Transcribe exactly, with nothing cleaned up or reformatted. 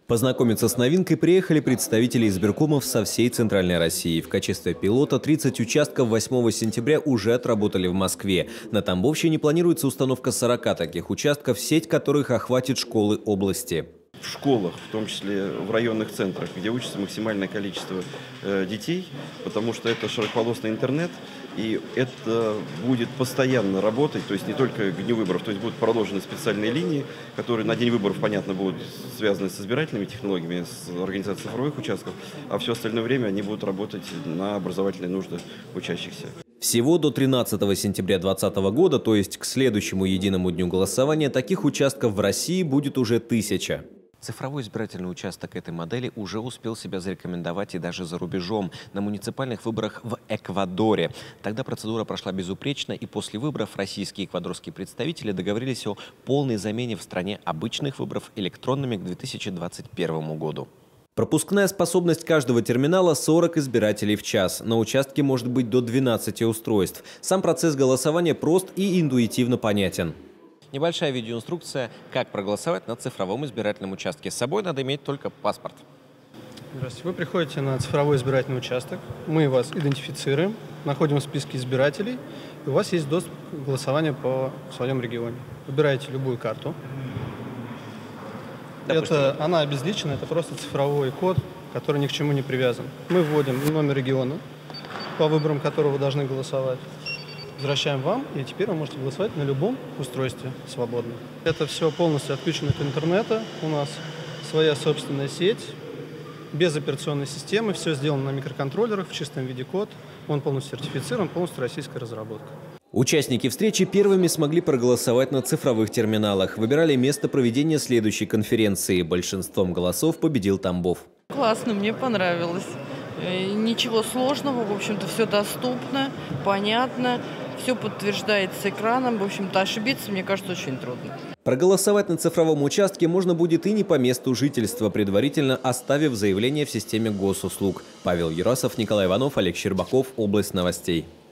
Познакомиться с новинкой приехали представители избиркомов со всей Центральной России. В качестве пилота тридцать участков восьмого сентября уже отработали в Москве. На Тамбовщине планируется установка сорока таких участков, сеть которых охватит школы области. В школах, в том числе в районных центрах, где учится максимальное количество э, детей, потому что это широкополосный интернет, и это будет постоянно работать, то есть не только к дню выборов, то есть будут проложены специальные линии, которые на день выборов, понятно, будут связаны с избирательными технологиями, с организацией цифровых участков, а все остальное время они будут работать на образовательные нужды учащихся. Всего до тринадцатого сентября две тысячи двадцатого года, то есть к следующему единому дню голосования, таких участков в России будет уже тысяча. Цифровой избирательный участок этой модели уже успел себя зарекомендовать и даже за рубежом, на муниципальных выборах в Эквадоре. Тогда процедура прошла безупречно, и после выборов российские и эквадорские представители договорились о полной замене в стране обычных выборов электронными к две тысячи двадцать первому году. Пропускная способность каждого терминала – сорок избирателей в час. На участке может быть до двенадцати устройств. Сам процесс голосования прост и интуитивно понятен. Небольшая видеоинструкция, как проголосовать на цифровом избирательном участке. С собой надо иметь только паспорт. Здравствуйте. Вы приходите на цифровой избирательный участок. Мы вас идентифицируем, находим в списке избирателей. И у вас есть доступ к голосованию по своем регионе. Выбираете любую карту. Это, она обезличена, это просто цифровой код, который ни к чему не привязан. Мы вводим номер региона, по выборам которого вы должны голосовать. Возвращаем вам, и теперь вы можете голосовать на любом устройстве свободно. Это все полностью отключено от интернета. У нас своя собственная сеть, без операционной системы. Все сделано на микроконтроллерах, в чистом виде код. Он полностью сертифицирован, полностью российская разработка. Участники встречи первыми смогли проголосовать на цифровых терминалах. Выбирали место проведения следующей конференции. Большинством голосов победил Тамбов. Классно, мне понравилось. Ничего сложного, в общем-то, все доступно, понятно, все подтверждается экраном. В общем-то, ошибиться, мне кажется, очень трудно. Проголосовать на цифровом участке можно будет и не по месту жительства, предварительно оставив заявление в системе госуслуг. Павел Юрасов, Николай Иванов, Олег Щербаков. Область новостей.